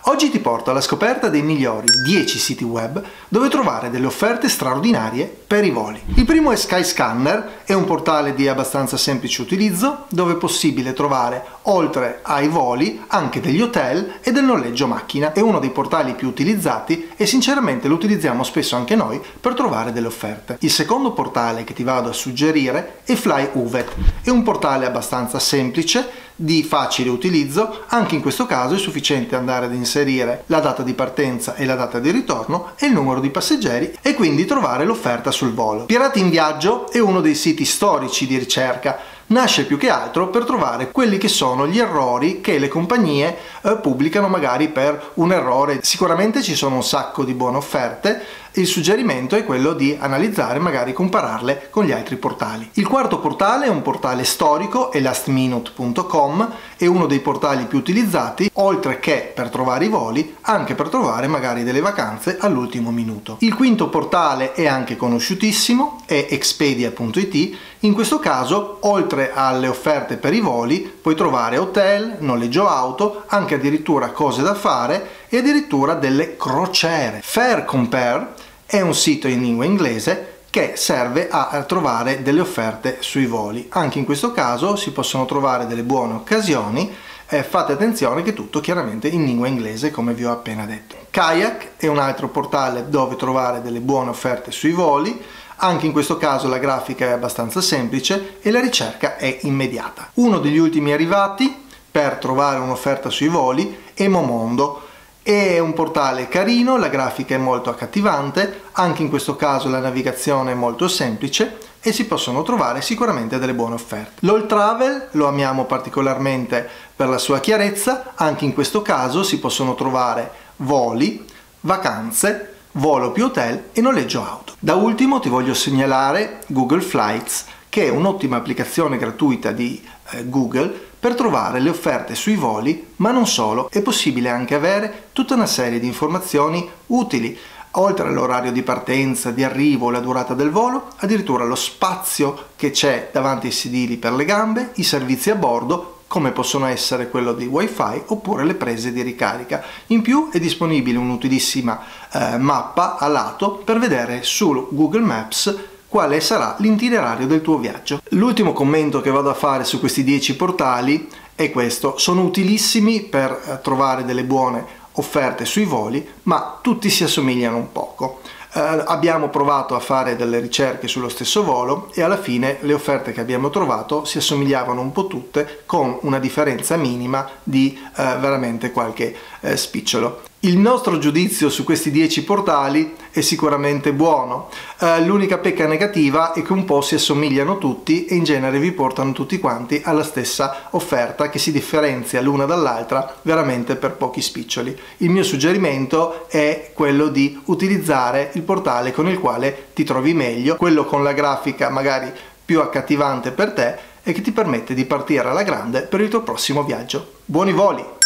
Oggi ti porto alla scoperta dei migliori 10 siti web dove trovare delle offerte straordinarie per i voli. Il primo è Skyscanner, è un portale di abbastanza semplice utilizzo dove è possibile trovare, oltre ai voli, anche degli hotel e del noleggio macchina. È uno dei portali più utilizzati e sinceramente lo utilizziamo spesso anche noi per trovare delle offerte. Il secondo portale che ti vado a suggerire è Flyuvet. È un portale abbastanza semplice, di facile utilizzo. Anche in questo caso è sufficiente andare ad inserire la data di partenza e la data di ritorno e il numero di passeggeri e quindi trovare l'offerta sul volo. Pirati in Viaggio è uno dei siti storici di ricerca. Nasce più che altro per trovare quelli che sono gli errori che le compagnie pubblicano magari per un errore. Sicuramente ci sono un sacco di buone offerte. Il suggerimento è quello di analizzare, magari compararle con gli altri portali. Il quarto portale è un portale storico, è lastminute.com, è uno dei portali più utilizzati, oltre che per trovare i voli, anche per trovare magari delle vacanze all'ultimo minuto. Il quinto portale è anche conosciutissimo, è expedia.it. In questo caso, oltre alle offerte per i voli, puoi trovare hotel, noleggio auto, anche addirittura cose da fare e addirittura delle crociere. FareCompare è un sito in lingua inglese che serve a trovare delle offerte sui voli. Anche in questo caso si possono trovare delle buone occasioni. Fate attenzione che tutto chiaramente in lingua inglese, come vi ho appena detto. Kayak è un altro portale dove trovare delle buone offerte sui voli. Anche in questo caso la grafica è abbastanza semplice e la ricerca è immediata. Uno degli ultimi arrivati per trovare un'offerta sui voli è Momondo. È un portale carino, la grafica è molto accattivante, anche in questo caso la navigazione è molto semplice e si possono trovare sicuramente delle buone offerte. L'Alltravel lo amiamo particolarmente per la sua chiarezza, anche in questo caso si possono trovare voli, vacanze, volo più hotel e noleggio auto. Da ultimo ti voglio segnalare Google Flights, che è un'ottima applicazione gratuita di Google per trovare le offerte sui voli, ma non solo, è possibile anche avere tutta una serie di informazioni utili, oltre all'orario di partenza, di arrivo, la durata del volo, addirittura lo spazio che c'è davanti ai sedili per le gambe, i servizi a bordo, come possono essere quello di wifi oppure le prese di ricarica. In più è disponibile un'utilissima mappa a lato per vedere su Google Maps quale sarà l'itinerario del tuo viaggio. L'ultimo commento che vado a fare su questi 10 portali è questo: sono utilissimi per trovare delle buone offerte sui voli, ma tutti si assomigliano un poco. Abbiamo provato a fare delle ricerche sullo stesso volo e alla fine le offerte che abbiamo trovato si assomigliavano un po' tutte, con una differenza minima di veramente qualche spicciolo. Il nostro giudizio su questi 10 portali è sicuramente buono. L'unica pecca negativa è che un po' si assomigliano tutti e in genere vi portano tutti quanti alla stessa offerta, che si differenzia l'una dall'altra veramente per pochi spiccioli. Il mio suggerimento è quello di utilizzare il portale con il quale ti trovi meglio, quello con la grafica magari più accattivante per te e che ti permette di partire alla grande per il tuo prossimo viaggio. Buoni voli!